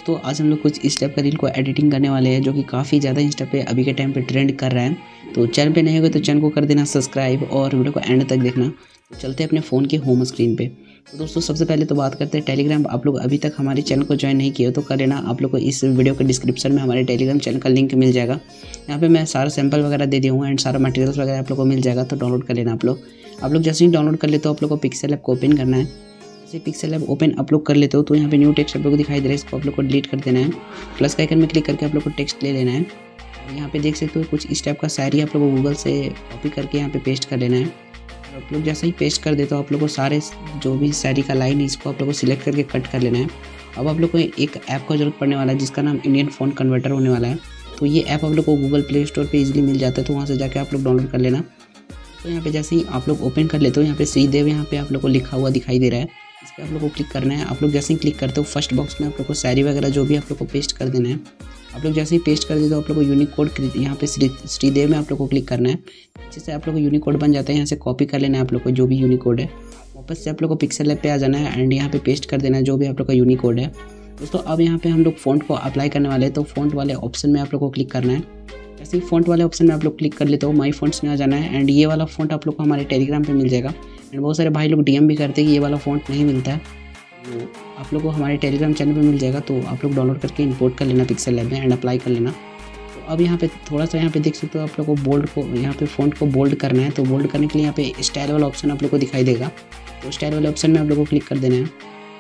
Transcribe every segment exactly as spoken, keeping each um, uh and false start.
दोस्तों आज हम लोग कुछ इस टाइप का रील को एडिटिंग करने वाले हैं जो कि काफ़ी ज़्यादा इंस्टा पे अभी के टाइम पे ट्रेंड कर रहा है। तो चैनल पे नए हो गए तो चैनल को कर देना सब्सक्राइब और वीडियो को एंड तक देखना। तो चलते हैं अपने फ़ोन के होम स्क्रीन पे। तो दोस्तों सबसे पहले तो बात करते हैं टेलीग्राम। आप लोग अभी तक हमारे चैनल को ज्वाइन नहीं किए हो तो कर लेना। आप लोग को इस वीडियो के डिस्क्रिप्शन में हमारे टेलीग्राम चैनल का लिंक मिल जाएगा। यहाँ पे मैं सारा सैंपल वगैरह दे दिया हूँ एंड सारा मटेरियल्स वगैरह आप लोग को मिल जाएगा, तो डाउनलोड कर लेना आप लोग। आप लोग जैसे ही डाउनलोड कर लेते हो आप लोग को पिक्सेल ऐप को ओपन करना है। जैसे पिक्सेल ऐप ओपन आप लोग कर लेते हो तो यहाँ पे न्यू टेक्स्ट आप लोग को दिखाई दे रहा है, इसको आप लोग को डिलीट कर देना है। प्लस का आइकन में क्लिक करके आप लोग को टेक्स्ट ले लेना है। यहाँ पे देख सकते हो कुछ इस टाइप का शायरी आप लोग को गूगल से कॉपी करके यहाँ पे पेस्ट कर लेना है। और आप लोग जैसे ही पेस्ट कर देते हो आप लोग को सारे जो भी शायरी का लाइन है इसको आप लोग को सिलेक्ट करके कट कर लेना है। अब आप लोग को एक ऐप का जरूरत पड़ने वाला है जिसका नाम इंडियन फ़ॉन्ट कन्वर्टर होने वाला है। तो ये ऐप आप लोग को गूगल प्ले स्टोर पे इजीली मिल जाता है, तो वहाँ से जाके आप लोग डाउनलोड कर लेना। तो यहाँ पे जैसे ही आप लोग ओपन कर लेते हो यहाँ पे श्रीदेव यहाँ पे आप लोग को लिखा हुआ दिखाई दे रहा है, इस पर आप लोग को क्लिक करना है। आप लोग जैसे ही क्लिक करते हो फर्स्ट बॉक्स में आप लोग को शायरी वगैरह जो भी आप लोग को पेस्ट कर देना है। आप लोग जैसे ही पेस्ट कर देते हो आप लोग को यूनिक कोड यहाँ पे श्रीदेव में आप लोग को क्लिक करना है। अच्छे से आप लोग को यूनिक कोड बन जाता है, यहाँ से कॉपी कर लेना है आप लोग को जो भी यूनिक कोड है। वापस से आप लोग को पिक्सेल ऐप पे आ जाना है एंड यहाँ पे पेस्ट कर देना है जो भी आप लोग का यूनिक कोड है। दोस्तों अब यहाँ पे हम लोग फ़ॉन्ट को अप्लाई करने वाले हैं, तो फ़ॉन्ट वाले ऑप्शन में आप लोग को क्लिक करना है। जैसे ही फ़ॉन्ट वाले ऑप्शन में आप लोग क्लिक कर लेते हो माई फ़ॉन्ट्स में आ जाना है एंड ये वाला फ़ॉन्ट आप लोग को हमारे टेलीग्राम पे मिल जाएगा। एंड बहुत सारे भाई लोग डीएम भी करते हैं कि ये वाला फ़ॉन्ट नहीं मिलता है, तो आप लोग को हमारे टेलीग्राम चैनल पे मिल जाएगा। तो आप लोग डाउनलोड करके इंपोर्ट कर लेना पिक्सेल लैब में एंड अप्लाई कर लेना। तो अब यहाँ पे थोड़ा सा यहाँ पे देख सकते हो आप लोग को बोल्ड को यहाँ पे फ़ॉन्ट को बोल्ड करना है। तो बोल्ड करने के लिए यहाँ पे स्टाइल वाला ऑप्शन आप लोग को दिखाई देगा, तो स्टाइल वाले ऑप्शन में आप लोग को क्लिक कर देना है।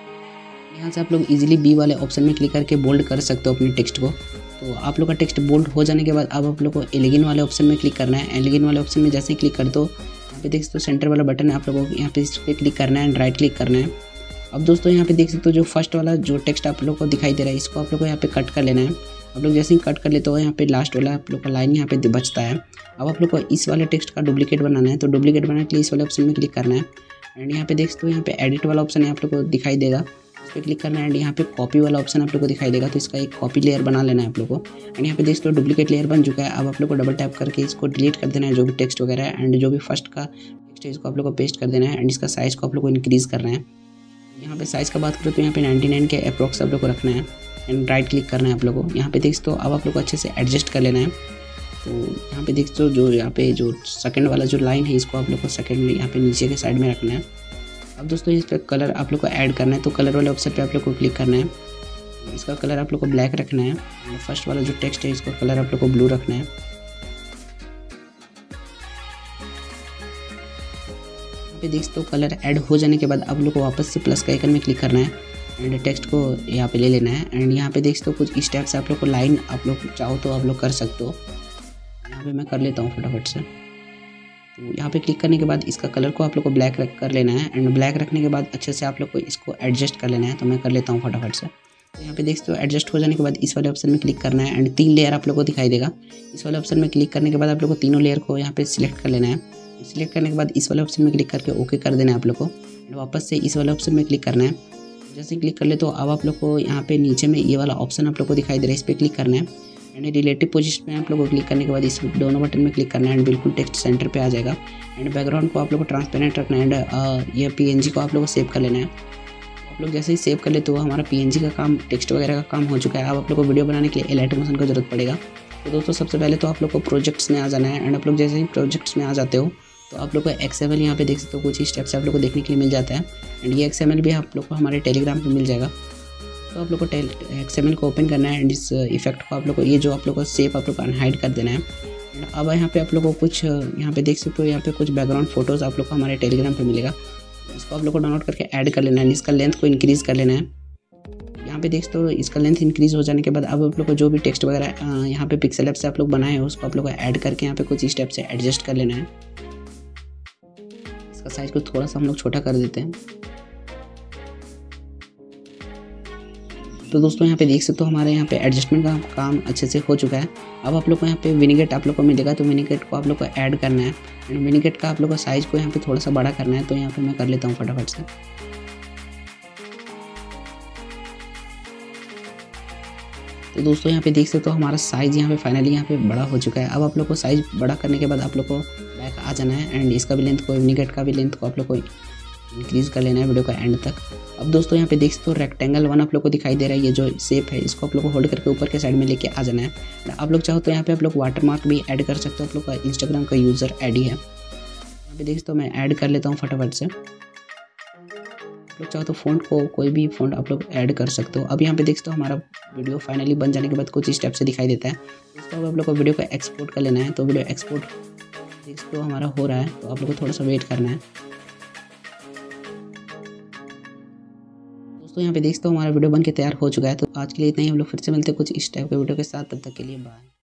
यहाँ से आप लोग इजीली बी वाले ऑप्शन में क्लिक करके बोल्ड कर सकते हो अपने टेक्स्ट को। तो आप लोग का टेक्स्ट बोल्ड हो जाने के बाद अब आप लोग को एलिगन वाले ऑप्शन में क्लिक करना है। एलिगन वाले ऑप्शन में जैसे ही क्लिक कर दो यहाँ पे देख सकते हो सेंटर वाला बटन है, आप लोगों को यहाँ पे इस पर क्लिक करना है एंड राइट क्लिक करना है। अब दोस्तों यहाँ पे देख सकते हो जो फर्स्ट वाला जो टेक्स्ट आप लोग को दिखाई दे रहा है इसको आप लोग को यहाँ पे कट कर लेना है। आप लोग जैसे ही कट कर लेते हो यहाँ पे लास्ट वाला आप लोग का लाइन यहाँ पे बचता है। अब आप लोग को इस वाले टेक्स्ट का डुप्लीकेट बनाना है, तो डुप्लीकेट बनाने के लिए इस वाले ऑप्शन में क्लिक करना है एंड यहाँ पे देख सकते हो यहाँ पे एडिट वाला ऑप्शन आप लोग को दिखाई देगा, इस पर क्लिक करना है एंड यहाँ पे कॉपी वाला ऑप्शन आप लोग को दिखाई देगा। तो इसका एक कॉपी लेयर बना लेना है आप लोग को एंड यहाँ पे देख सकते हो डुप्लीकेट लेयर बन चुका है। अब आप लोग को डबल टैप करके इसको डिलीट कर देना है जो भी टेक्स्ट वगैरह है एंड जो भी फर्स्ट का टेक्स्ट है इसको आप लोग को पेस्ट कर देना है एंड इसका साइज़ को आप लोग को इंक्रीज़ करना है। यहाँ पे साइज़ का बात करें तो यहाँ पे निन्यानवे के अप्रॉक्स आप लोग को रखना है एंड राइट क्लिक करना है आप लोग को। यहाँ पे देख सकते हो अब आप लोग को अच्छे से एडजस्ट कर लेना है। तो यहाँ पे देख सकते हो जो यहाँ पे जो सेकंड वाला जो लाइन है इसको आप लोग को सेकंड यहाँ पे नीचे के साइड में रखना है। अब दोस्तों इस पर कलर आप लोग को ऐड करना है, तो कलर वाले ऑप्शन पे आप लोग को क्लिक करना है। इसका कलर आप लोग को ब्लैक रखना है। फर्स्ट वाला जो टेक्स्ट है इसका कलर आप लोग को ब्लू रखना है। पे देख सकते हो कलर ऐड हो जाने के बाद आप लोग को वापस से प्लस का आइकन में क्लिक करना है एंड टेक्स्ट को यहाँ पे ले लेना है एंड यहाँ पे देख सकते हो कुछ इस टाइप से आप लोग को लाइन आप लोग चाहो तो आप लोग कर सकते हो। यहाँ पे मैं कर लेता हूँ फटाफट से। तो यहाँ पे क्लिक करने के बाद इसका कलर को आप लोग को ब्लैक रख कर लेना है एंड ब्लैक रखने के बाद अच्छे से आप लोग को इसको एडजस्ट कर लेना है। तो मैं कर लेता हूँ फटाफट से। तो यहाँ पे देख सकते हो एडजस्ट हो जाने के बाद इस वाले ऑप्शन में क्लिक करना है एंड तीन लेयर आप लोग को दिखाई देगा। इस वाले ऑप्शन में क्लिक करने के बाद आप लोग को तीनों लेयर को यहाँ पे सिलेक्ट कर लेना है। सिलेक्ट करने के बाद इस वाले ऑप्शन में क्लिक करके ओके कर देना है आप लोग को एंड वापस से इस वाले ऑप्शन में क्लिक करना है। जैसे क्लिक कर ले तो अब आप लोग को यहाँ पे नीचे में ये वाला ऑप्शन आप लोग को दिखाई दे रहा है, इस पर क्लिक करना है एंड रिलेटिव पोजीशन में आप लोग को क्लिक करने के बाद इस दोनों बटन में क्लिक करना है एंड बिल्कुल टेक्स्ट सेंटर पे आ जाएगा एंड बैकग्राउंड को आप लोग को ट्रांसपेरेंट रखना है एंड ये पीएनजी को आप लोग को सेव कर लेना है। आप लोग जैसे ही सेव कर ले तो हमारा पीएनजी का काम टेक्स्ट वगैरह का काम हो चुका है। अब आप लोग को वीडियो बनाने के लिए इलाइट मोशन की जरूरत पड़ेगा। तो दोस्तों सबसे पहले तो आप लोग को प्रोजेक्ट्स में आ जाना है एंड आप लोग जैसे ही प्रोजेक्ट्स में आ जाते हो तो आप लोग को एक्सएमएल यहाँ पे देख सकते हो कुछ ही स्टेप्स आप लोग को देखने के लिए मिल जाता है एंड ये एक्सएमएल भी आप लोग को हमारे टेलीग्राम पे मिल जाएगा। तो आप लोग को एक्सएमएल को ओपन करना है एंड इस इफेक्ट को आप लोग को ये जो आप लोग को शेप आप लोग को अनहाइड कर देना है। एंड अब यहाँ पे आप लोग को कुछ यहाँ पे देख सकते हो यहाँ पे कुछ बैकग्राउंड फोटोज़ आप लोग को हमारे टेलीग्राम पे मिलेगा, इसको आप लोग को डाउनलोड करके ऐड कर लेना है। इसका लेंथ को इंक्रीज़ कर लेना है। यहाँ पे देख सकते हो इसका लेंथ इंक्रीज़ हो जाने के बाद अब आप लोग को जो भी टेक्स्ट वगैरह यहाँ पे पिक्सेल ऐप से आप लोग बनाए हो उसको आप लोग को ऐड करके यहाँ पे कुछ स्टेप से एडजस्ट कर लेना है। इसका साइज़ को थोड़ा सा हम लोग छोटा कर देते हैं। तो दोस्तों यहाँ पे देख सकते हो हमारे यहाँ पे एडजस्टमेंट का काम अच्छे से हो चुका है। अब आप लोग को यहाँ पे विनिगेट आप लोग को मिलेगा, तो विनिगेट को आप लोग को ऐड करना है एंड विनिगेट का आप लोग को साइज़ को यहाँ पे थोड़ा सा बड़ा करना है। तो यहाँ पे मैं कर लेता हूँ फटाफट से। तो दोस्तों यहाँ पे देख सकते हो हमारा साइज़ यहाँ पे फाइनली यहाँ पे बड़ा हो चुका है। अब आप लोग को साइज़ बड़ा करने के बाद आप लोग को बैक आ जाना है एंड इसका भी लेंथ को विनिगेट का भी लेंथ को आप लोग को इंक्रीज़ कर लेना है वीडियो का एंड तक। अब दोस्तों यहाँ पे देख सकते हो रेक्टेंगल वन आप लोग को दिखाई दे रहा है, ये जो शेप है इसको आप लोग को होल्ड करके ऊपर के साइड में लेके आ जाना है। आप लोग चाहो तो यहाँ पे आप लोग वाटर मार्क भी ऐड कर सकते हो, आप लोग का इंस्टाग्राम का यूज़र आई डी है। यहाँ पे देख सकते हो मैं ऐड कर लेता हूँ फटाफट से। आप लोग चाहो तो फ़ॉन्ट को कोई भी फ़ॉन्ट आप लोग ऐड कर सकते हो। अब यहाँ पे देख सकते हो हमारा वीडियो फाइनली बन जाने के बाद कुछ स्टेप से दिखाई देता है। इसको अब आप लोग को वीडियो को एक्सपोर्ट कर लेना है। तो वीडियो एक्सपोर्ट देख सकते हो हमारा हो रहा है, तो आप लोग को थोड़ा सा वेट करना है। दोस्तों यहाँ पे देख सकते हो हमारा वीडियो बन के तैयार हो चुका है। तो आज के लिए इतना ही, हम लोग फिर से मिलते हैं कुछ इस टाइप के वीडियो के साथ, तब तक के लिए बाय।